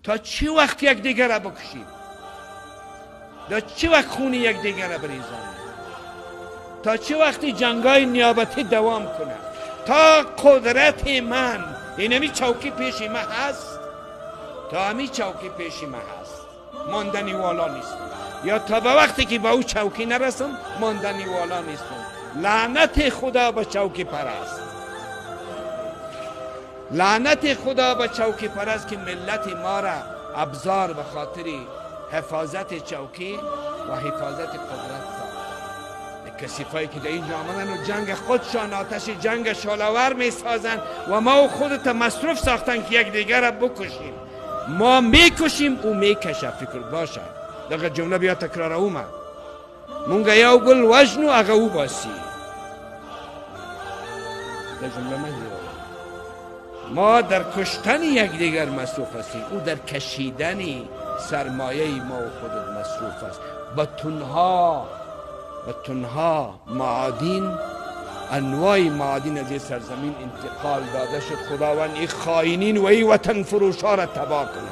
تا چه وقت یکدیگر را بکشیم؟ تا چه وقت خون یکدیگر را بریزانیم؟ تا چه وقتی جنگای نیابتی دوام کنه؟ تا قدرت من اینمی چوکی پیش من هست، تا همی چوکی پیش من هست ماندنی والا نیستم، یا تا به وقتی که با او چوکی نرسم ماندنی والا نیستم. لعنت خدا به چوکی پرست، لعنت خدا به چوکی پرست که ملت ما را ابزار به خاطر حفاظت چوکی و حفاظت قدرت ساخت. کسیفایی که در اینجا آمدن و جنگ خودشان آتش جنگ شعله‌ور می سازند و ما و خودت مصروف ساختن که یک دیگر را بکشیم. ما میکشیم او میکشه. فکر باشه دقیقه جمله بیا تکرار اومد. مونگه یا گل وجنو اگه او باسی. در جمله من ما در کشتن یک دیگر مصروف هستیم، او در کشیدن سرمایه ما و خودت مصروف است. به تنها معادین، انواع معادین از این سرزمین انتقال داده شد. خداوند این خائنین و این وطن فروشا را تباه کنه.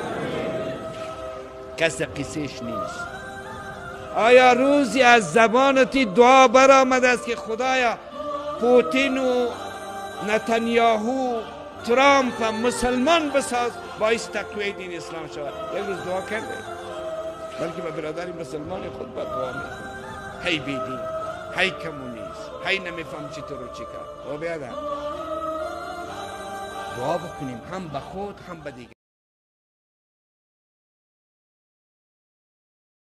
کس قصهش نیست. آیا روزی از زبانتی دعا برآمده است که خدایا پوتین و نتانیاهو ترامپ مسلمان بساز باعث تقویت دین اسلام شود؟ یک روز دعا کرده؟ بلکه به برادری مسلمان خود با دعا میکنه. هی بیدین، هی کمونیست، هی نمیفهم چطور و چی کرد. و بیادر دعا بکنیم هم به خود هم به دیگر.